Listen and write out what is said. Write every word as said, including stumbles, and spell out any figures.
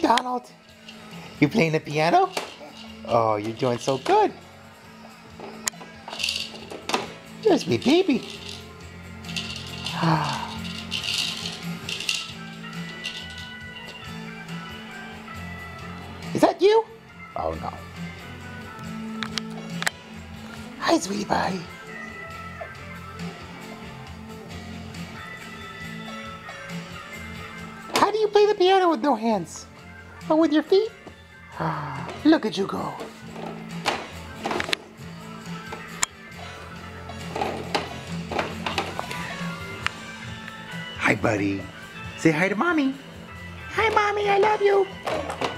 Donald. You playing the piano? Oh, you're doing so good. There's me baby. Is that you? Oh no. Hi, sweetie pie. How do you play the piano with no hands? Oh, with your feet? Look at you go. Hi, buddy. Say hi to mommy. Hi, mommy. I love you.